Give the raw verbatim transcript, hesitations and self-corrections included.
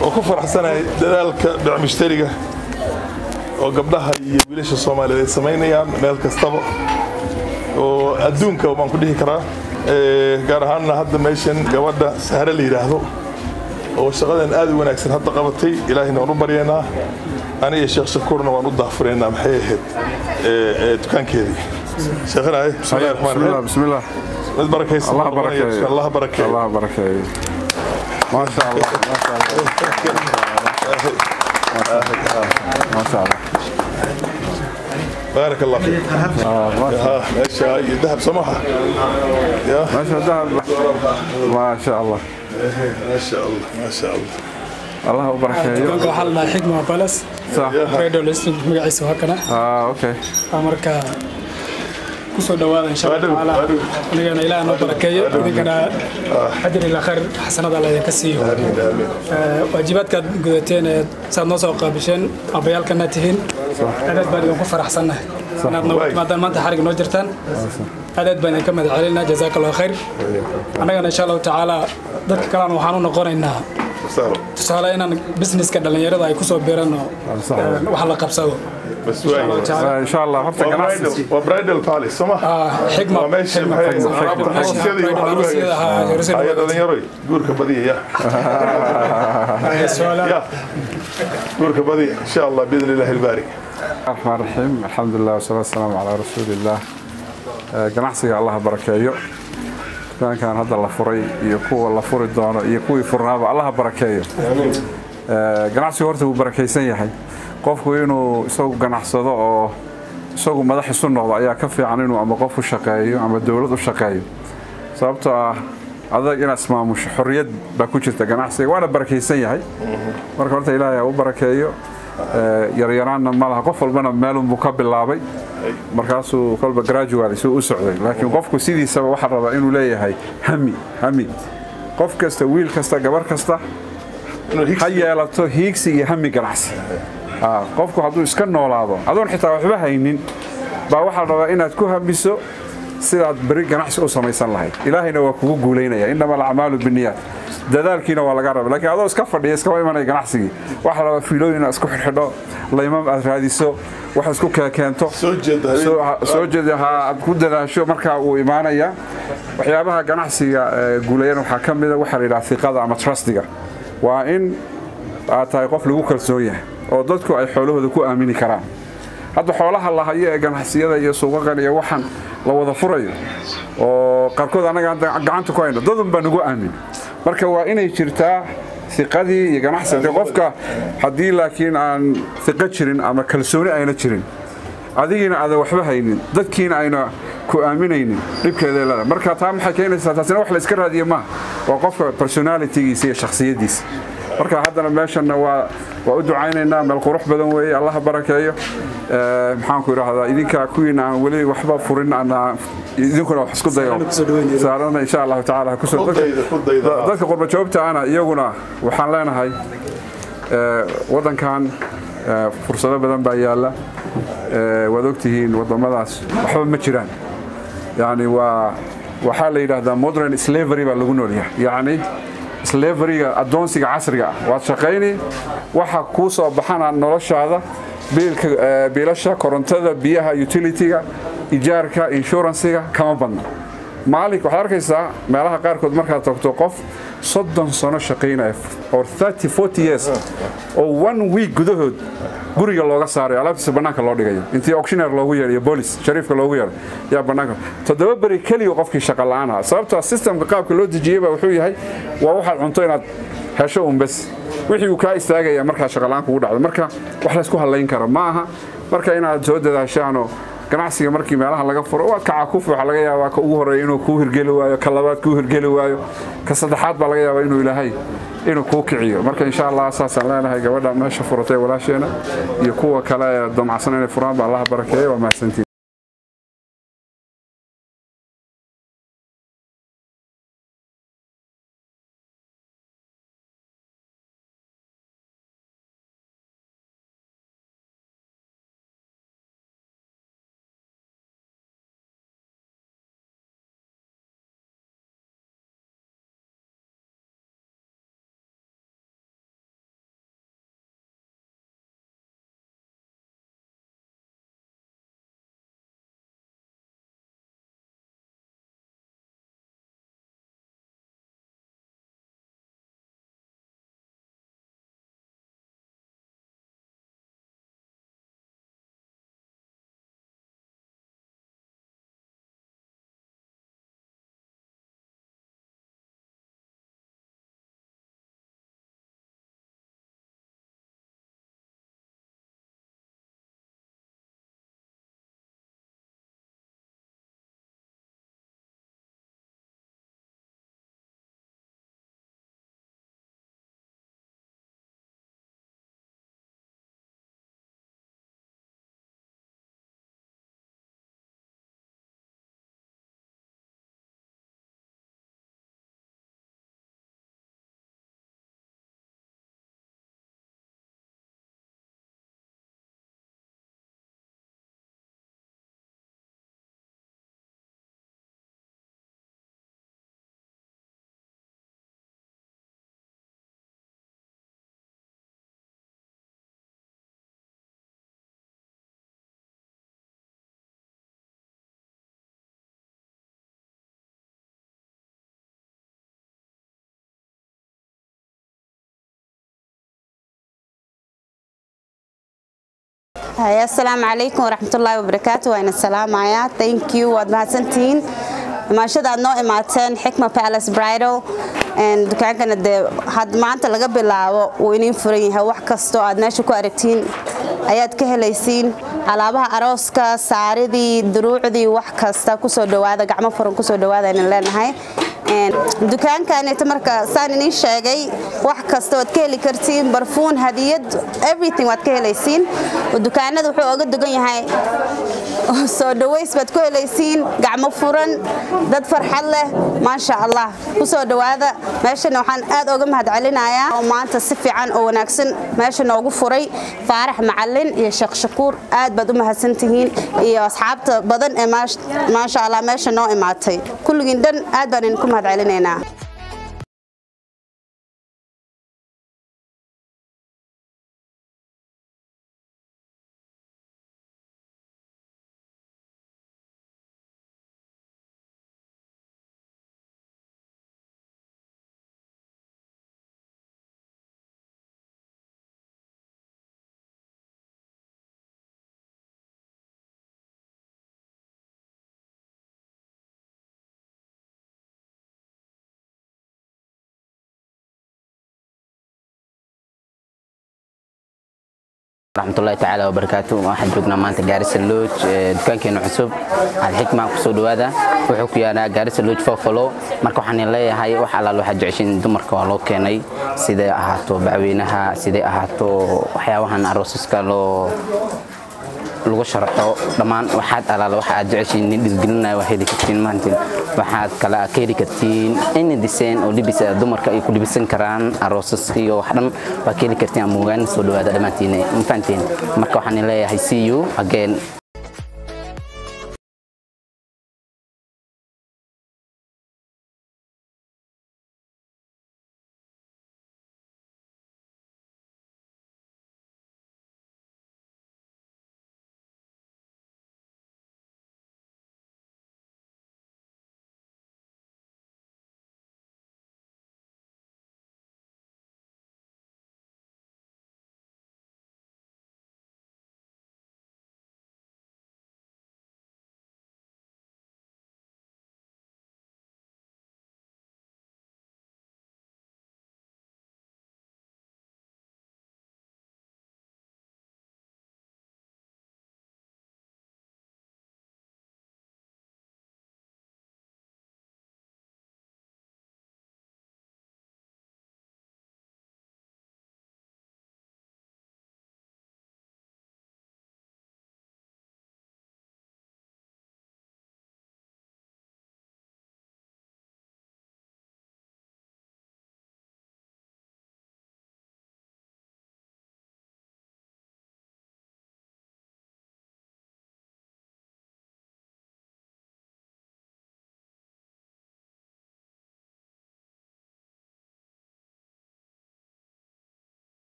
وكفر حسنا ذلك بعمشترية وقبلها يبيلش الصومالي سمينيان ملك استبق وأدونك وما كله كرا قارهنا هذا ميشن جوده سهر اللي يراهو وشغلنا آدي ونكسر حتى قبضتي إلهي نور برينا أنا يا شيخ شكورنا ونوضح فرينا محيه دكان كذي شغل هاي بسم الله الرحمن الرحيم بسم الله بركة الله بركة الله بركة الله بركة ما شاء الله ما شاء الله ما شاء الله بارك الله فيك اه ماشي ذهب سماحه يا ما شاء الله ما شاء الله ما شاء الله ما شاء الله الله بركة كان حالنا حكمة بلس صح ريدو لسه مقعيس وهكذا اه اوكي أمريكا كسر دوال إن شاء الله تعالى نجينا إلى أن بركية نجينا أجر إلى خير حسنا الله يكسيه واجبات كجوتين سنوسا قابشين أبيال كناتهين أنا بدي أقول فرح سنة ما دام أنت حرق نوجرتان أنا بدي كمل علينا جزاك الله خير أنا إن شاء الله تعالى ذلك كلام وحنون نقولنا تسأل إن بزنس كده اللي يرضى يكسر بيرنا وحلا قبسه بس ان شاء الله حتى جناس وبرايدل باليس سما اه حكمه ماشي هاي هذا يروي دورك بديه يا يا دورك بديه ان شاء الله باذن الله الباري الرحمن الرحيم الحمد لله والصلاه والسلام على رسول الله جناحسي الله بركايه كان كان هذا الله فري يكون الله فري دونه يكون فرنابه الله بركايه جناحسي horta uu barakaysan yahay qofku inuu isagu ganacsado oo isagu madax isu noqdo ayaa ka fiican inuu ama qof u shaqeeyo ama dawlad u shaqeeyo sababtoo ah adag inaad ismaamusho xorriyad baa ku jirta ganacsiga waana barakaysan yahay marka horta ilaahay u barakeeyo yaryaraanna ma laha qof walbana meel uu ka bilaabay markaasuu kolba graduate soo u socday laakiin qofku sidiisaba waxa rabaa inuu leeyahay hami hami qof kasta wiil kasta gabar kasta ha yeelato hiigsi iyo hami ganacsi qofku hadduu iska noolaado adoon xitaa waxba haynin baa waxa la rabaa inaad ku hamiso sidaad bari ganacsi u samaysan lahayd ilaahayna waa kugu guuleynaya inama al-a'maalu bin-niyaat dadaalkiina waa laga rabaa laakiin adoo iska fadhiya iska imanay ganacsiga waxa la rabaa fiilooyin isku xirxidho layman aad raadiso wax isku keento soo jeeda soo jeeda aad ku dadaasho marka uu imaanaya waxyaabaha ganacsiga guuleeyana waxa kamid ah waxa la yiraahdaa thiqada ama trustiga waa in aad tahay qof lagu kalsoon yahay oo dadku ay xoolahooda ku aamini karaan hadda xoolaha la hayo ee ganacsiyada iyo suuqaqa iyo waxan la wada furayo oo qarkood anaga gacanta ku hayno dadun baa nagu aamin marka waa inay jirtaa thiqadii iyo ganacsiga qofka hadii laakiin aan thiqa jirin ama kalsooni ayna jirin adigina aad waxba haynin dadkiina ayna ku aaminaynin dibkeeda leedahay marka taa maxay keenaysaa taasina wax la iska raadiyo ma waa qofka personality-giisa iyo shakhsiyadiisa marka haddana meeshana waa waa u ducaynaynaa meel qurux badan weeye Allah barakeeyo ee maxaan ku yiraahdaa idinka kuwiina aan wali waxba furin ana idinkuna wax isku dayo saarana insha Allah taala ku soo dadka qurba joogta ana iyaguna waxaan leenahay ee wadankan fursado badan baa yaala ee wad ogtihiin wadamadaas waxba ma jiraan yani waa waxa la yiraahdaa modern slavery baa lagu nool yahay yani slavery adoonsiga casriga ah waad shaqeynay waxa ku soo baxana noloshaada biilka biilasha korontada biyaha utility-ga ijaarka insurance-ga kama badna maalik waxa arkaysaa meelaha qaar kood markaad tagto qof soddon sano shaqeynay or thirty forty years oo one week gudahood guriga looga saaray alaabtiisa banaanka loo dhigayo intii auctioneer loogu yeeriyo police shariifka loogu yeero yaa banaanka toddoba bari kaliya qofkii shaqo la'aan ah sababtoo systemka qaabka loo dejiyay baa wuxuu yahay waa waxa cunto inaad hesho un bas wixii uu ka istaagaya marka shaqo la'aan kugu dhacdo marka wax la isku haleyn karo ma aha marka inaad soo dadaashaano ganacsiga markii meelaha laga furo waa ka caakuf waxa laga yaabaa ka ugu horeeyo inuu ku hirgeli waayo ka labaad ku hirgeli waayo ka saddexaad baa laga yaabaa inuu ilaahay inuu ku kiciyo marka insha Allah asaasan leenahay gabadha meesha furatay walaasheena iyo kuwa kale damacsan inay furaan baa Allah barakeeyo waa mahadsantiin السلام عليكم ورحمة الله وبركاته وأنا السلام عيا thank you وادمهاتنتين ما شاء الله إماتين حكمة Palace Bridal and دكان كانت had ما أنت لقى بالله وينين فريها وحكستو عدنا شو كاركتين أياد كهليسين على بها أروسكا ساردي دروعدي وحكستا كسر دوادا قعمة فرن كسر دوادا إن لنا هاي دكان كانت مركا سانين شاقي وحكستو وتكهلي كرتين برفون هديد everything وتكهليسين والدكان هذا وحو أقد دقني هاي soo dhaways baad ku helaysiin gacmo furan dad farxad leh ma sha Allah ku soo dhawaada meeshana waxaan aad uga mahadcelinayaa oo maanta si fiican oo wanaagsan meesha noogu furay Faarax Macallin iyo Sheekh Shakuur aad baad u mahadsantihiin iyo asxaabta badan ee ma sha Allah meesha noo imaatay kulligiin dhan aad baan idinku mahadcelinaynaa رحمة الله تعالى وبركاته واحد جوجنا مانت جارس اللوج دكان كأنه حسب الحكمة قصود هذا وحكي أنا جارس اللوج فوفلو مركو حني الله هاي وحلا الواحد جعشين دمر كوالو كني سيدا أهاتو بعوينها سيدا أهاتو حيوان أروسس كلو لغو شرطو دمان waxaad alaal waxaad jeceshiin disgilina waxay ka maantin waxaad kala keeri kartiin in design oo libisa dumarka ay ku libisan karaan aroosas iyo wax dhan waa keeli kartiin amugan soo dhawaada dhamaantiin infantiin marka waxaan leeyahay see you again